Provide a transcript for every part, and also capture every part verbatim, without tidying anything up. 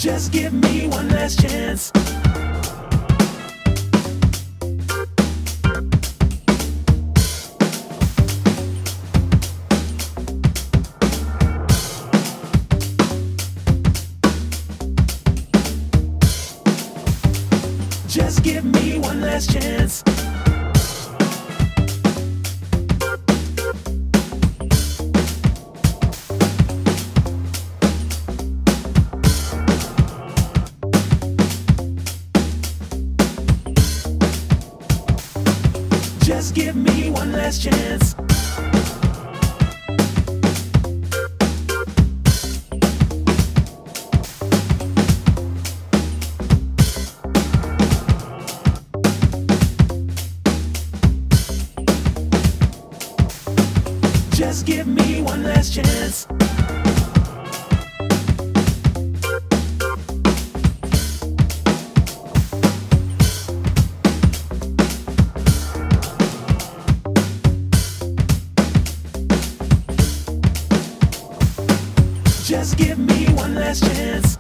Just give me one last chance. Just give me one last chance. Just give me one last chance. Just give me one last chance. Just give me one last chance.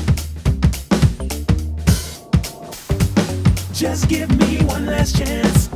Just give me one last chance.